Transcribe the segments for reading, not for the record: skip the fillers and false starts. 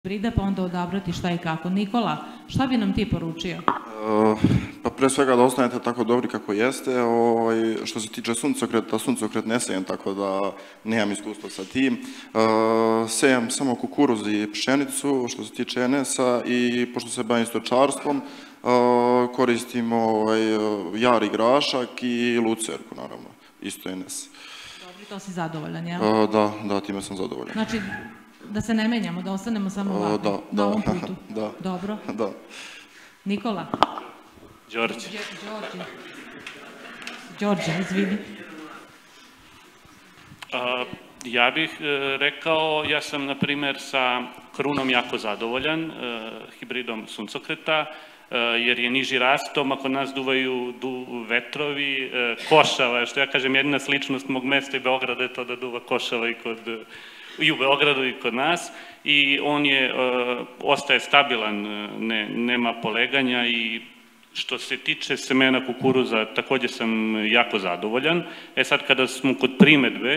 hibrida, pa onda odabrati šta i kako. Nikola, šta bi nam ti poručio? Pa pre svega da ostanete tako dobri kako jeste. Što se tiče suncokreta, suncokret ne sejem, tako da nemam iskustva sa tim. Sejem samo kukuruz i pšenicu, što se tiče NS-a, i pošto se bavim stočarstvom, koristimo jari grašak i lucerku, naravno, isto NS. Dobro, to si zadovoljan, jel? Da, time sam zadovoljan. Znači, da se ne menjamo, da ostanemo samo ovako, na ovom putu. Da. Dobro. Da. Nikola? Đorđe, izvini. Ja bih rekao, ja sam, na primer, sa Krunom jako zadovoljan, hibridom suncokreta, jer je niži rastom, ako nas duvaju Vetrovi, Košava, što ja kažem, jedina sličnost mog mesta i Beograda je to da duva Košava i u Beogradu i kod nas, i on ostaje stabilan, nema poleganja. I što se tiče semena kukuruza, takođe sam jako zadovoljan. Sad kada smo kod primetbe,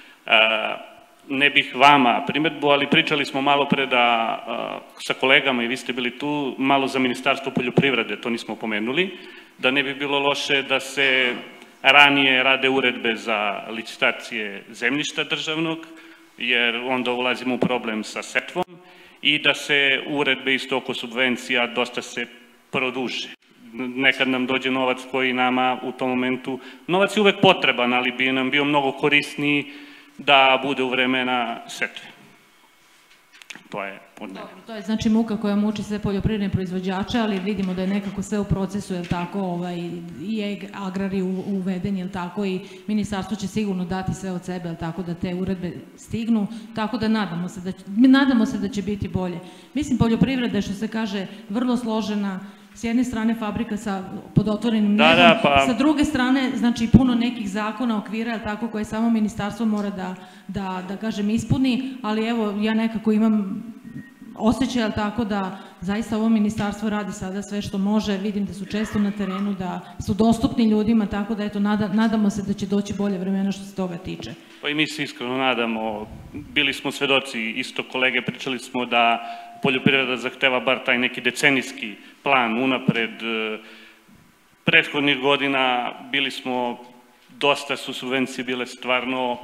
ne bih vama primetbu, ali pričali smo malo pre sa kolegama, i vi ste bili tu, malo za Ministarstvo poljoprivrede, to nismo pomenuli, da ne bi bilo loše da se ranije rade uredbe za licitacije zemljišta državnog, jer onda ulazimo u problem sa setvom, i da se uredbe isto oko subvencija dosta se produže. Nekad nam dođe novac koji nama u tom momentu, novac je uvek potreban, ali bi nam bio mnogo korisniji da bude u vremena setve. To je od mene. Dobro, to je znači muka koja muči sve poljoprivredne proizvođače, ali vidimo da je nekako sve u procesu, jel tako, i agrari uveden, jel tako, i ministarstvo će sigurno dati sve od sebe, jel tako, da te uredbe stignu, tako da nadamo se da će biti bolje. Mislim, poljoprivreda je, što se kaže, vrlo složena. S jedne strane fabrika pod otvorenim nebom, sa druge strane, znači, puno nekih zakona, okvira, tako, koje samo ministarstvo mora da kažem, ispuni, ali evo, ja nekako imam osjećaj, tako, da zaista ovo ministarstvo radi sada sve što može, vidim da su često na terenu, da su dostupni ljudima, tako da, eto, nadamo se da će doći bolje vremena što se toga tiče. Pa i mi se iskreno nadamo, bili smo svedoci, isto kolege, pričali smo da poljoprivreda zahteva bar taj neki decenijski plan unapred. Prethodnih godina dosta su subvencije bile stvarno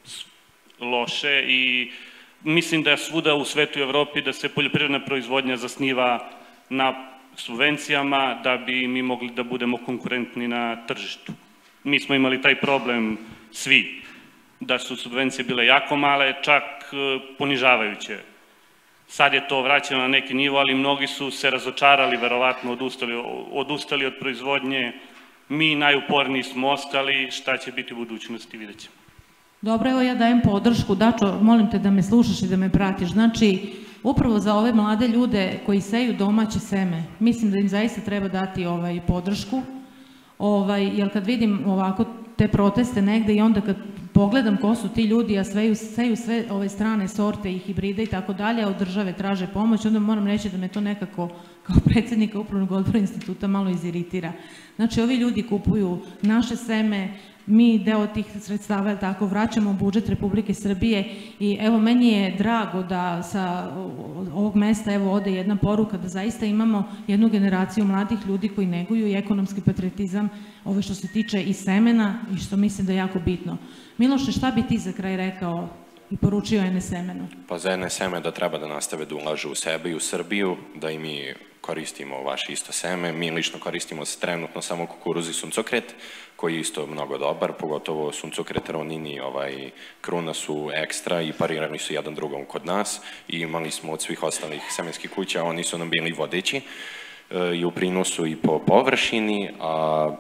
loše, i mislim da je svuda u svetu i Evropi da se poljoprivredna proizvodnja zasniva na subvencijama da bi mi mogli da budemo konkurentni na tržištu. Mi smo imali taj problem svi, da su subvencije bile jako male, čak ponižavajuće. Sad je to vraćeno na neki nivo, ali mnogi su se razočarali, verovatno odustali od proizvodnje. Mi najuporniji smo ostali, šta će biti u budućnosti, vidjet ćemo. Dobro, evo ja dajem podršku. Dačo, molim te da me slušaš i da me pratiš. Znači, upravo za ove mlade ljude koji seju domaće seme, mislim da im zaista treba dati podršku, jer kad vidim ovako te proteste negde i onda kad pogledam ko su ti ljudi, a seju sve ove strane sorte i hibride i tako dalje, a od države traže pomoć, onda moram reći da me to nekako kao predsjednika Upravnog odbora instituta malo iziritira. Znači, ovi ljudi kupuju naše seme, mi deo tih sredstava, jel tako, vraćamo u budžet Republike Srbije, i evo, meni je drago da sa ovog mesta evo ode jedna poruka da zaista imamo jednu generaciju mladih ljudi koji neguju i ekonomski patriotizam, ovo što se tiče i semena, i što mislim da je jako bitno. Miloše, šta bi ti za kraj rekao i poručio NS-Semenu? Pa za NS-Seme da treba da nastave da ulažu u sebe i u Srbiju, da i mi koristimo vaše isto seme. Mi lično koristimo trenutno samo kukuruz i suncokret, koji je isto mnogo dobar, pogotovo suncokret, ravnini, Kruna su ekstra i parirani su jedan drugom kod nas, i imali smo od svih ostalih semenskih kuća, oni su nam bili vodeći i u prinosu i po površini, a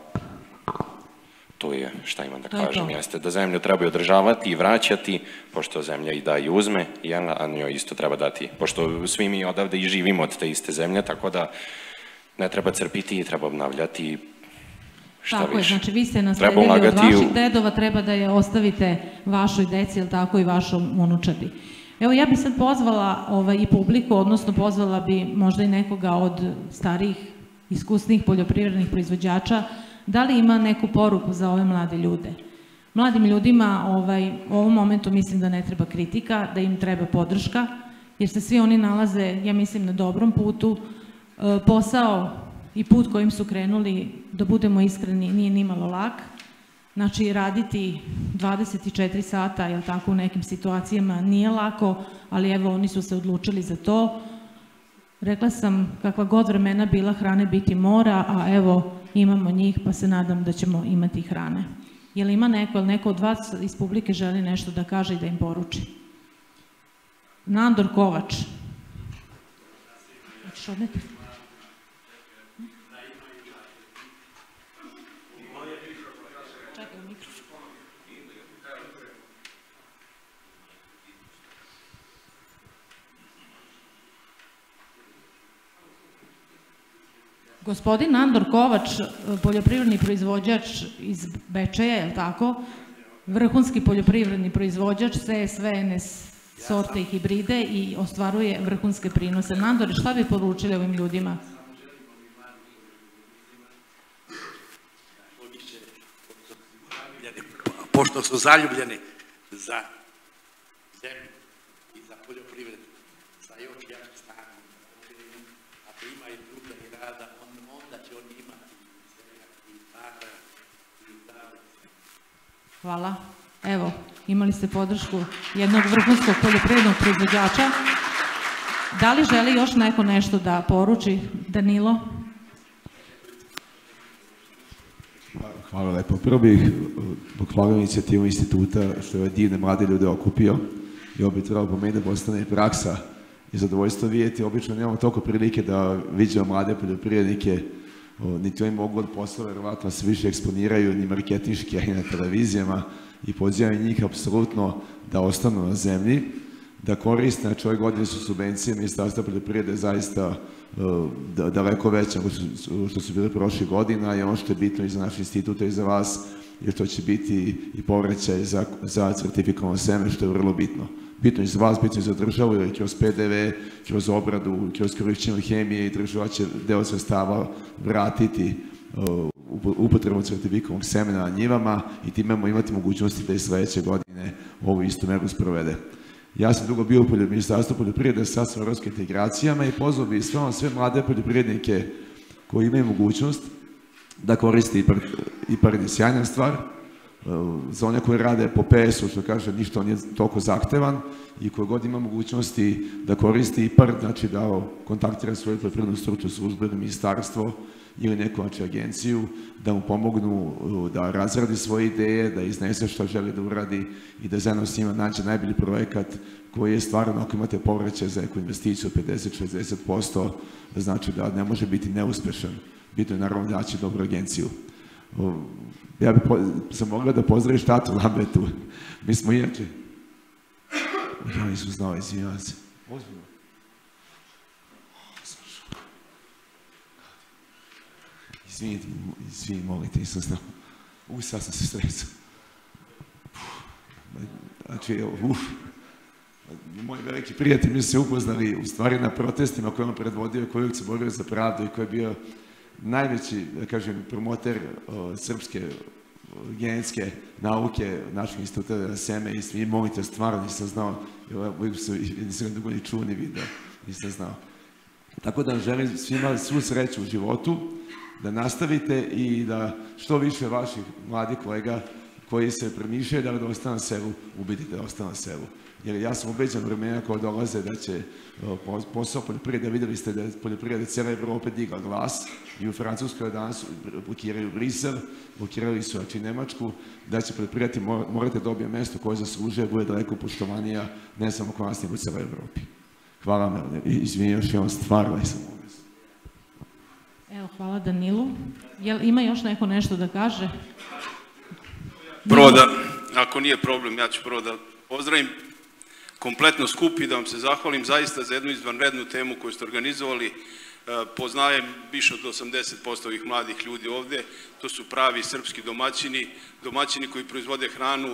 to je, šta imam da kažem, jeste da zemlju treba održavati i vraćati, pošto zemlja i da i uzme, a njoj isto treba dati, pošto svi mi odavde i živimo od te iste zemlje, tako da ne treba crpiti i treba obnavljati. Tako je, znači vi ste nasledili od vaših dedova, treba da je ostavite vašoj deci, jel tako, i vašom unučadi. Evo, ja bih sad pozvala i publiku, odnosno pozvala bi možda i nekoga od starijih, iskusnih poljoprivrednih proizvođača, da li ima neku poruku za ove mlade ljude? Mladim ljudima u ovom momentu mislim da ne treba kritika, da im treba podrška, jer se svi oni nalaze, ja mislim, na dobrom putu. Posao i put kojim su krenuli, da budemo iskreni, nije nimalo lak. Znači, raditi 24 sata, jel tako, u nekim situacijama nije lako, ali evo, oni su se odlučili za to. Rekla sam, kakva god vremena bila, hrane biti mora, a evo, imamo njih, pa se nadam da ćemo imati hrane. Je li ima neko, ili neko od vas iz publike želi nešto da kaže i da im poruči? Nandor Kovač. Hoćeš odneti? Čekaj, mikrofon. Gospodin Nandor Kovač, poljoprivredni proizvođač iz Bečeja, je li tako? Vrhunski poljoprivredni proizvođač, seje sve NS sorte i hibride i ostvaruje vrhunske prinose. Nandor, šta bi poručili ovim ljudima? Pošto su zaljubljeni za zemlju i za poljoprivredu, sa još jačim snagom, ako ima i truda i rada, onda će oni imati svega i para i dave. Hvala. Evo, imali ste podršku jednog vrhunskog poljoprivrednog proizvođača. Da li želi još neko nešto da poruči? Danilo? Hvala lepo. Prvo bih pohvalio inicijativu instituta što je divne mlade ljude okupio i ovo bi trebalo po meni da postane praksa i zadovoljstvo vidjeti. Obično nemamo toliko prilike da viđamo mlade poljoprivrednike, niti oni mogu od posla, verovatno se više eksponiraju ni marketinški, a i na televizijama i pozivam njih apsolutno da ostanu na zemlji, da koriste, znači ove godine su subvencije Ministarstva poljoprivrede zaista daleko veće nego što su bile prošle godina i ono što je bitno i za naš institut i za vas je što će biti i povraćaj za certifikovano seme, što je vrlo bitno. Bitno i za vas, bitno i za državu, jer kroz PDV, kroz obradu, kroz korišćenje hemije i država će deo sredstava vratiti upotrebu certifikovanog semena na njivama i time imati mogućnosti da i sledeće godine ovu istu meru sprovede. Ja sam dugo bio u Ministarstvu poljoprivrede sa evropskim integracijama i pozvao bih sve mlade poljoprivrednike koji imaju mogućnost da koriste IPARD je sjajna stvar. Za one koji rade po PS-u, što kaže, ništa on je toliko zahtevan i koji god ima mogućnosti da koristi IPARD, znači da kontaktira svoju poljoprivrednu stručnu službu ili ministarstvo ili neku agenciju, da mu pomognu da razradi svoje ideje, da iznese što želi da uradi i da zajedno s njima nađe najbolji projekat koji je stvarno, ako imate povraćaj za neku investiciju 50-60%, da znači da ne može biti neuspešan. Bitno je naravno naći dobru agenciju. Ja bih sam mogla da pozdraviš tatu Lambetu. Mi smo inače... Ja nisam znao, izvinjavam se. Ozbiljno. Izvini, molite, nisam znao. Sad sam se stresao. Znači, moji veliki prijatelji mi su se upoznali u stvari na protestima koje on predvodio, koji se borio za pravdu i koji je bio najveći, da kažem, promoter srpske genetske nauke našeg instituta za seme i svi molite, stvarno nisam znao, nisam ga dugo ni čuo ni video, nisam znao. Tako da želim svima svu sreću u životu, da nastavite i da što više vaših mladih kolega koji se premišljaju da ostane na selu, ubedite da ostane na selu. Jer ja sam ubeđen vremena koja dolaze da će posao poljoprivrede, videli ste da je poljoprivreda cijela Evrope digla glas i u Francuskoj danas blokiraju Brisel, blokirali su i Nemačku, da će poljoprivredi morate dobije mesto koje zaslužuje, bude daleko poštovanija, ne samo kod nas, nego u cijeloj Evropi. Hvala vam, izvini još jedan stvar, ali sam ovdje. Evo, hvala Danilu. Ima još neko nešto da kaže? Prvo da, ako nije problem, ja ću prvo da pozdravim kompletno skup i da vam se zahvalim zaista za jednu izvanrednu temu koju ste organizovali. Poznajem više od 80% ovih mladih ljudi ovde. To su pravi srpski domaćini, domaćini koji proizvode hranu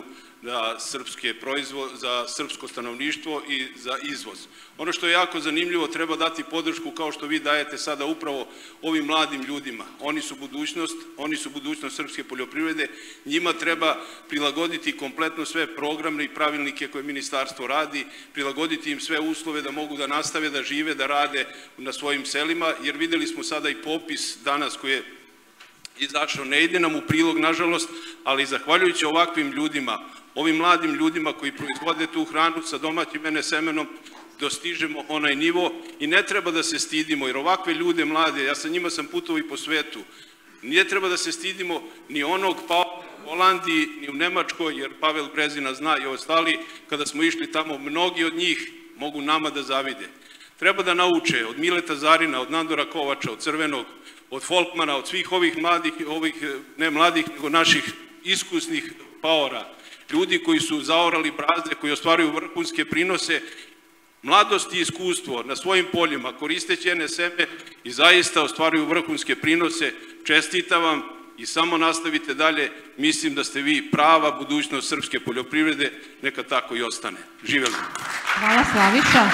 za srpsko stanovništvo i za izvoz. Ono što je jako zanimljivo, treba dati podršku kao što vi dajete sada upravo ovim mladim ljudima. Oni su budućnost srpske poljoprivrede, njima treba prilagoditi kompletno sve programe i pravilnike koje ministarstvo radi, prilagoditi im sve uslove da mogu da nastave, da žive, da rade na svojim selima, jer videli smo sada i popis danas koji je izašao, ne ide nam u prilog, nažalost, ali zahvaljujući ovakvim ljudima, ovim mladim ljudima koji proizvode tu hranu sa domaćim semenom, dostižemo onaj nivo i ne treba da se stidimo, jer ovakve ljude mlade, ja sa njima sam putovao i po svetu, nije treba da se stidimo ni onog Pavla u Holandiji, ni u Nemačkoj, jer Pavel Brezina zna i ostali, kada smo išli tamo, mnogi od njih mogu nama da zavide. Treba da nauče od Mileta Zarina, od Nandora Kovača, od Crvenog, od Folkmana, od svih ovih mladih, ne mladih, nego naših iskusnih paora, ljudi koji su zaorali brazde, koji ostvaruju vrhunske prinose, mladost i iskustvo na svojim poljima, koristeći NSM-e i zaista ostvaruju vrhunske prinose. Čestitam vam i samo nastavite dalje, mislim da ste vi prava budućnost srpske poljoprivrede, neka tako i ostane. Živjeli! Hvala Slaviša.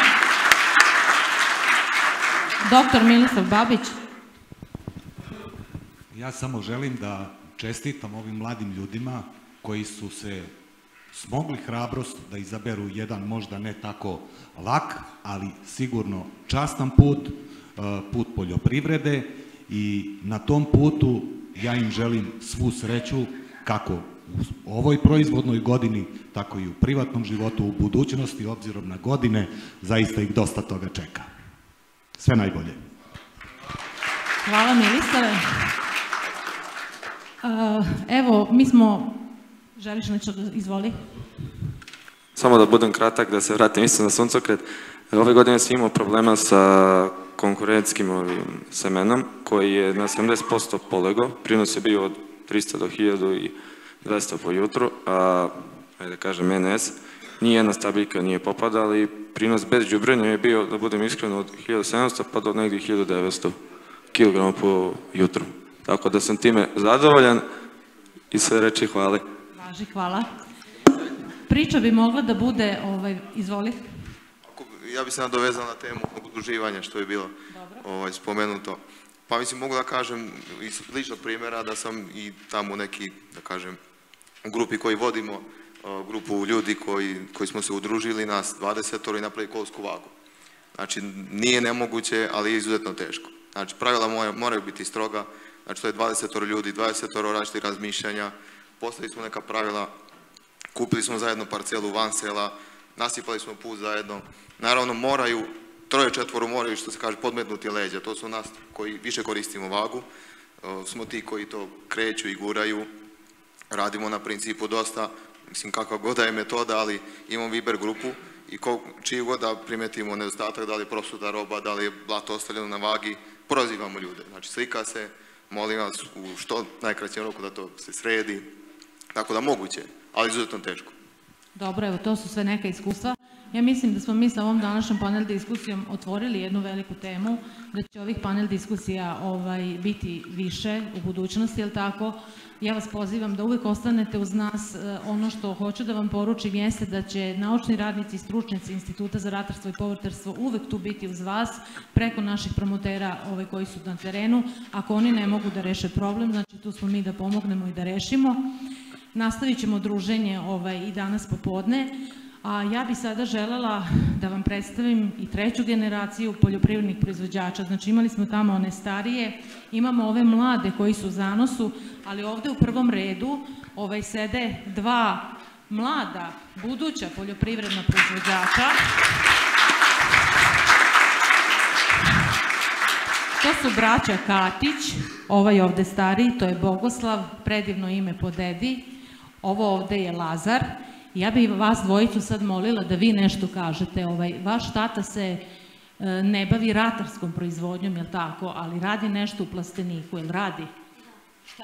Doktor Milisav Babić. Ja samo želim da čestitam ovim mladim ljudima koji su se smogli hrabrost da izaberu jedan možda ne tako lak, ali sigurno častan put, put poljoprivrede, i na tom putu ja im želim svu sreću kako u ovoj proizvodnoj godini, tako i u privatnom životu, u budućnosti, obzirom na godine, zaista ih dosta toga čeka. Sve najbolje. Hvala Milisave. Evo, mi smo... Želiš nešto da izvoli? Samo da budem kratak, da se vratim isto na suncokret. Ove godine sam imao problema sa konkurentskim semenom, koji je na 70% polego. Prinos je bio od 300 do 1200 po jutru, a, da kažem, NS. Nijedna stabiljka nije popadala i prinos bez đubrenja je bio, da budem iskren, od 1700 pa do negdje 1900 kg po jutru. Tako da sam time zadovoljan i sve reči hvale. Važi, hvala. Priča bi mogla da bude, izvoli. Ja bih se nadovezao na temu udruživanja što je bilo spomenuto. Pa mislim, mogu da kažem iz ličnog primjera da sam i tamo neki, da kažem, u grupi koji vodimo, grupu ljudi koji smo se udružili, nas 20 i napravili kolsku vagu. Znači, nije nemoguće, ali je izuzetno teško. Znači, pravila moraju biti stroga, znači to je 20 ljudi, 20 različitih razmišljanja, postavili smo neka pravila, kupili smo zajedno parcelu van sela, nasipali smo put zajedno. Naravno, moraju, 3-4 moraju, što se kaže, podmetnuti leđa. To su nas koji više koristimo vagu, smo ti koji to kreću i guraju, radimo na principu dosta, mislim kakva god da je metoda, ali imamo Viber grupu i čiju god da primetimo nedostatak, da li je prosuta roba, da li je blato ostavljeno na vagi, prozivamo ljude. Znači, slika se, molim vas u što najkraćem roku da to se sredi, tako da moguće, ali izuzetno teško. Dobro, evo, to su sve neka iskustva. Ja mislim da smo mi sa ovom današnjom panel diskusijom otvorili jednu veliku temu, da će ovih panel diskusija biti više u budućnosti, jel tako? Ja vas pozivam da uvek ostanete uz nas. Ono što hoću da vam poručim jeste da će naučni radnici i stručnjaci Instituta za ratarstvo i povrtarstvo uvek tu biti uz vas, preko naših promotera koji su na terenu. Ako oni ne mogu da reše problem, znači tu smo mi da pomognemo i da rešimo. Nastavit ćemo druženje i danas popodne. A ja bih sada želela da vam predstavim i treću generaciju poljoprivrednih proizvođača. Znači imali smo tamo one starije, imamo ove mlade koji su u zanosu, ali ovde u prvom redu sede dva mlada, buduća poljoprivredna proizvođača. To su braća Katić, ovaj ovde stariji, to je Bogoslav, predivno ime po dedi, ovo ovde je Lazar. Ja bih vas dvojicu sad molila da vi nešto kažete. Vaš tata se ne bavi ratarskom proizvodnjom, je li tako, ali radi nešto u plasteniku, je li radi? Šta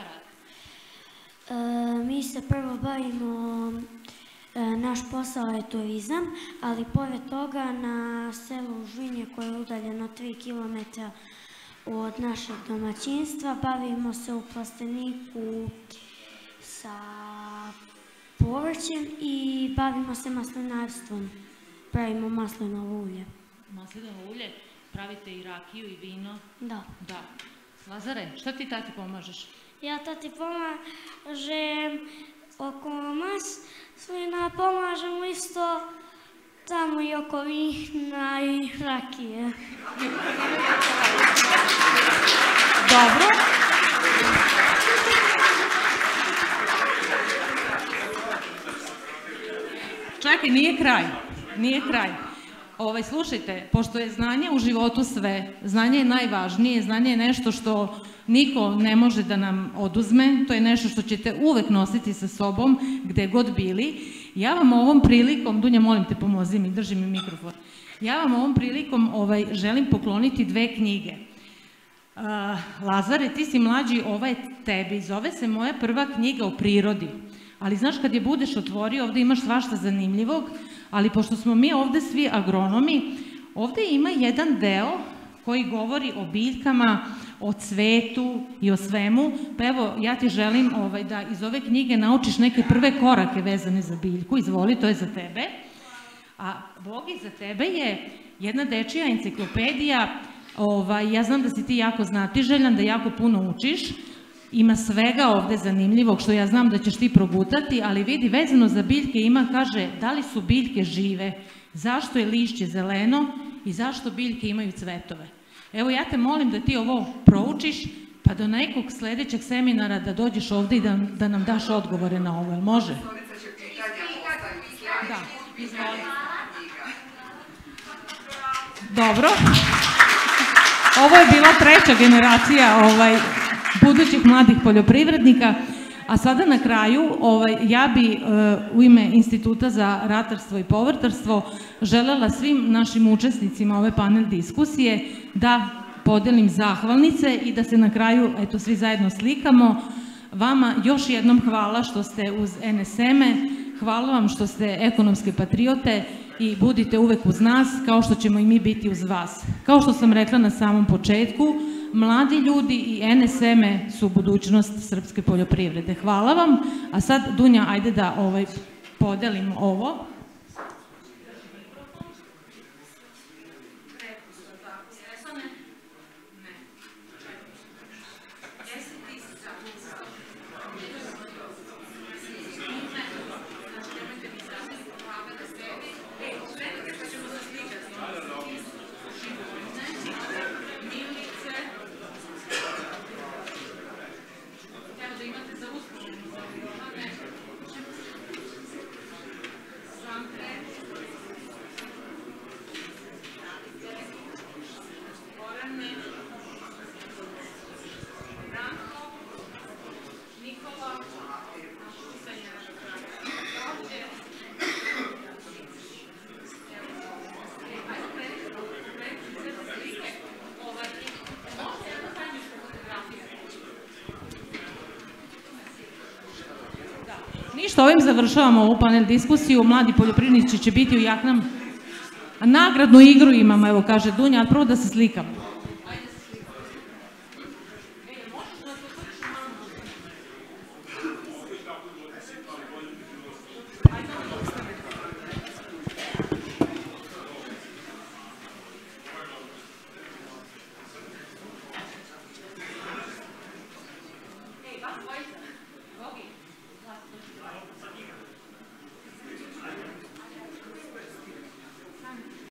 radi? Mi se prvo bavimo, naš posao je turizam, ali pored toga na selu Žvinje koje je udaljeno 3 km od našeg domaćinstva, bavimo se u plasteniku sa povrćem i bavimo se maslinarstvom. Pravimo maslinovo ulje. Maslinovo ulje? Pravite i rakiju i vino? Da. Da. Lazare, šta ti tati pomažeš? Ja tati pomažem oko maslina, pomažem isto tamo i oko vina i rakije. Dobro. Čekaj, nije kraj. Nije kraj. Slušajte, pošto je znanje u životu sve, znanje je najvažnije, znanje je nešto što niko ne može da nam oduzme, to je nešto što ćete uvek nositi sa sobom, gde god bili. Ja vam ovom prilikom, Dunja, molim te, pomozi mi, drži mi mikrofon. Ja vam ovom prilikom želim pokloniti 2 knjige. Lazare, ti si mlađi, ova je tebi, zove se Moja prva knjiga o prirodi. Ali znaš, kad je budeš otvorio, ovde imaš svašta zanimljivog, ali pošto smo mi ovde svi agronomi, ovde ima jedan deo koji govori o biljkama, o cvetu i o svemu, pa evo, ja ti želim da iz ove knjige naučiš neke prve korake vezane za biljku, izvoli, to je za tebe. A Bogi, za tebe je jedna dečija enciklopedija, ja znam da si ti jako znatiželjan, da jako puno učiš, ima svega ovde zanimljivog što ja znam da ćeš ti progutati, ali vidi, vezano za biljke ima, kaže, da li su biljke žive, zašto je lišće zeleno i zašto biljke imaju cvetove. Evo, ja te molim da ti ovo proučiš, pa do nekog sledećeg seminara da dođeš ovde i da nam daš odgovore na ovo, jel može? Da, izvoli. Dobro. Ovo je bila 3. generacija budućih mladih poljoprivrednika, a sada na kraju ja bi u ime Instituta za ratarstvo i povrtarstvo želela svim našim učesnicima ove panel diskusije da podelim zahvalnice i da se na kraju, eto, svi zajedno slikamo. Vama još jednom hvala što ste uz NSM-e, hvala vam što ste ekonomske patriote i budite uvek uz nas, kao što ćemo i mi biti uz vas. Kao što sam rekla na samom početku, mladi ljudi i NSM-e su budućnost srpske poljoprivrede. Hvala vam, a sad, Dunja, ajde da podelim ovo. Ništa, ovim završavamo ovu panel diskusiju. Mladi poljoprivrednici će biti u jaknam. Nagradnu igru imamo, evo kaže Dunja, ali prvo da se slikamo.